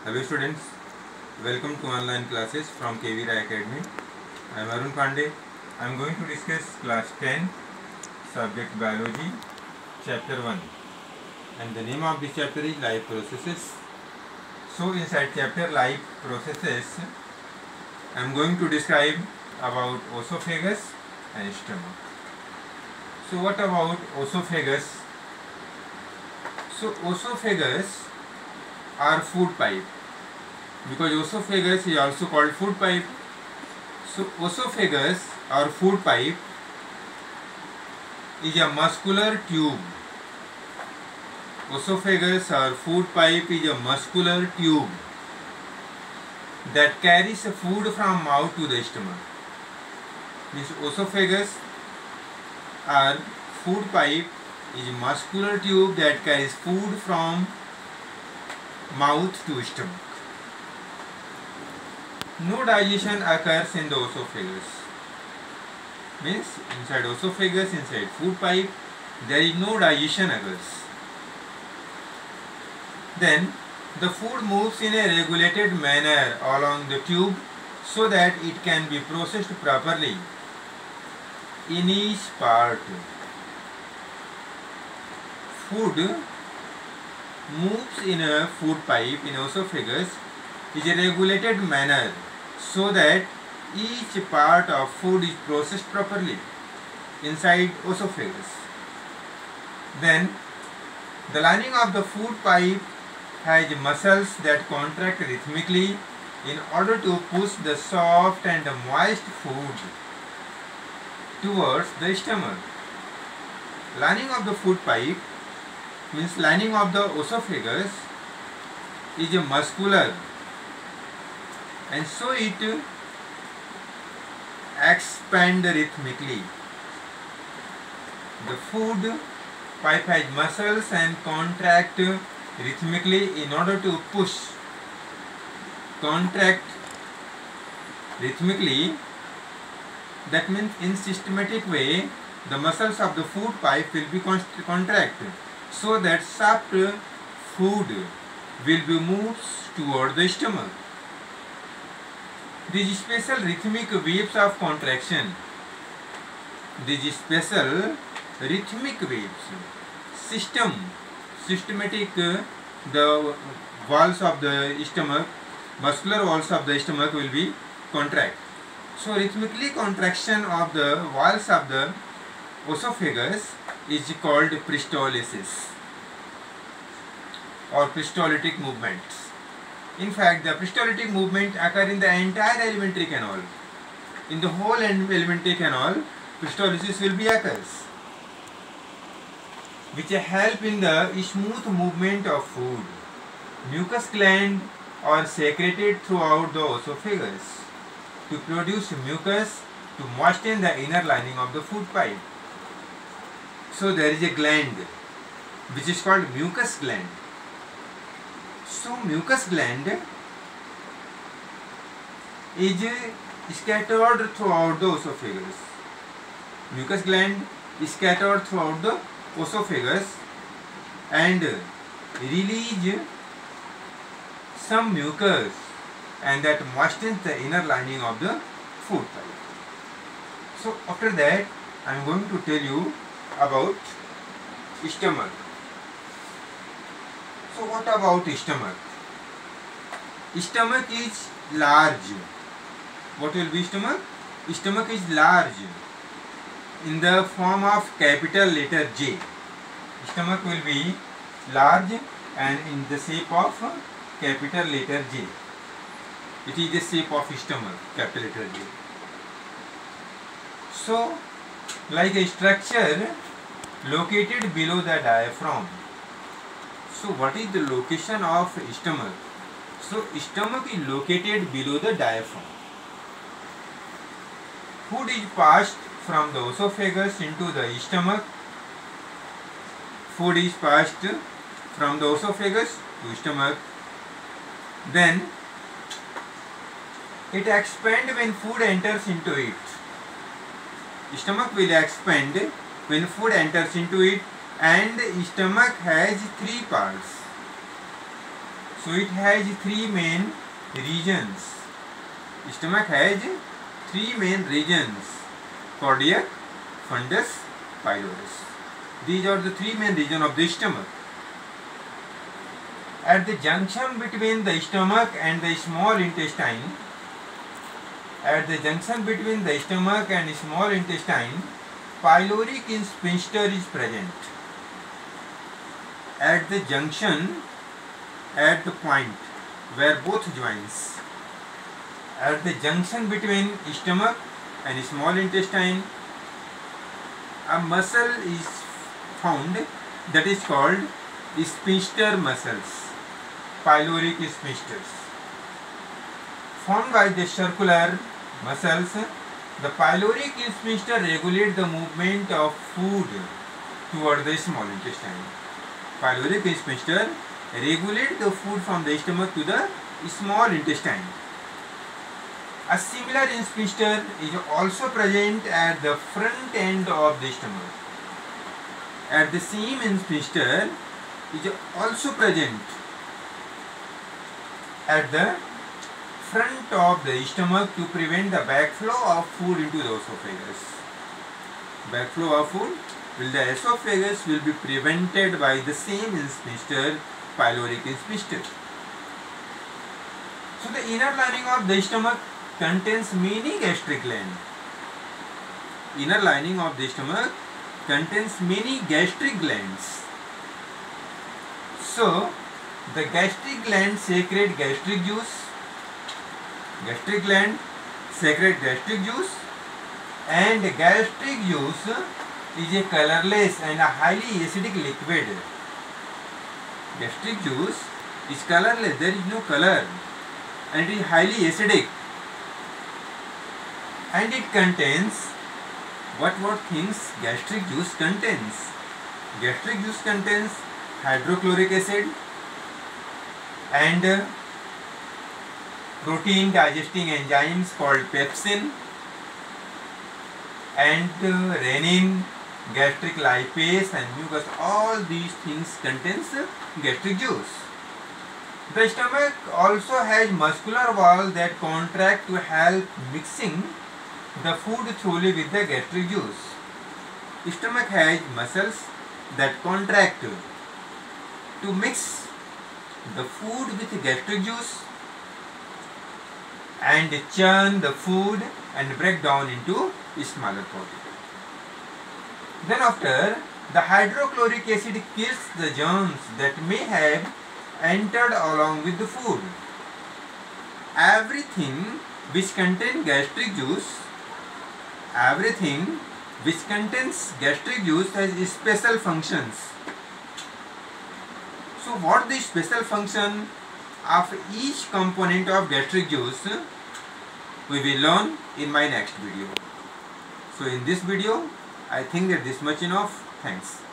Hello students, welcome to online classes from KV Rai Academy. I am Arun Pandey. I am going to discuss class 10 subject biology chapter 1 and the name of this chapter is life processes. So inside chapter life processes I am going to describe about oesophagus and stomach. So what about oesophagus? So oesophagus are food pipe, because oesophagus is also called food pipe. So oesophagus or food pipe is a muscular tube. Oesophagus or food pipe is a muscular tube that carries food from mouth to the stomach. This oesophagus or food pipe is a muscular tube that carries food from mouth to stomach. No digestion occurs in the oesophagus. Means inside oesophagus, inside food pipe, there is no digestion occurs. Then the food moves in a regulated manner along the tube so that it can be processed properly in each part. Food moves in a food pipe in oesophagus is a regulated manner so that each part of food is processed properly inside oesophagus. Then the lining of the food pipe has muscles that contract rhythmically in order to push the soft and moist food towards the stomach. Lining of the food pipe means lining of the oesophagus is a muscular, and so it expands rhythmically. The food pipe has muscles and contract rhythmically in order to push. Contract rhythmically, that means in systematic way the muscles of the food pipe will be contracted so that soft food will be moved toward the stomach. These special rhythmic waves of contraction, systematic, the walls of the stomach, muscular walls of the stomach will be contract. So rhythmically contraction of the walls of the oesophagus is called peristalsis or peristaltic movements. In fact, the peristaltic movement occur in the entire alimentary canal. In the whole alimentary canal, peristalsis will be occurs, which help in the smooth movement of food. Mucus glands are secreted throughout the oesophagus to produce mucus to moisten the inner lining of the food pipe. So there is a gland which is called mucus gland. So mucus gland is scattered throughout the oesophagus. Mucus gland is scattered throughout the oesophagus and release some mucus, and that moistens the inner lining of the food pipe. So after that I am going to tell you about stomach. So what about stomach? Stomach is large. What will be stomach? Stomach is large in the form of capital letter J. Stomach will be large and in the shape of capital letter J. It is the shape of stomach, capital letter J. So like a structure located below the diaphragm. So what is the location of stomach? So stomach is located below the diaphragm. Food is passed from the oesophagus into the stomach. Food is passed from the oesophagus to stomach. Then it expands when food enters into it. Stomach will expand when food enters into it, and stomach has three parts. So it has three main regions. Stomach has three main regions: cardiac, fundus, pylorus. These are the three main regions of the stomach. At the junction between the stomach and the small intestine, pyloric sphincter is present. At the junction, at the point where both joins, at the junction between stomach and small intestine, a muscle is found that is called sphincter muscles, pyloric sphincters. Formed by the circular muscles, the pyloric sphincter regulates the movement of food toward the small intestine. Pyloric sphincter regulates the food from the stomach to the small intestine. A similar sphincter is also present at the front end of the stomach. At the same sphincter is also present at the front of the stomach to prevent the backflow of food into the esophagus. Backflow of food will the esophagus will be prevented by the same sphincter, pyloric sphincter. So the inner lining of the stomach contains many gastric glands. Inner lining of the stomach contains many gastric glands. So the gastric gland secrete gastric juice. Gastric gland secrete gastric juice, and gastric juice is a colorless and a highly acidic liquid. Gastric juice is colorless, there is no color, and it is highly acidic, and it contains what things gastric juice contains? Gastric juice contains hydrochloric acid and protein digesting enzymes called pepsin and renin, gastric lipase and mucus. All these things contains gastric juice. The stomach also has muscular walls that contract to help mixing the food thoroughly with the gastric juice. Stomach has muscles that contract to mix the food with gastric juice and churn the food and break down into smaller particles. Then after, the hydrochloric acid kills the germs that may have entered along with the food. Everything which contains gastric juice has special functions. So what the special function of each component of gastric juice we will learn in my next video. So in this video I think that this much enough. Thanks.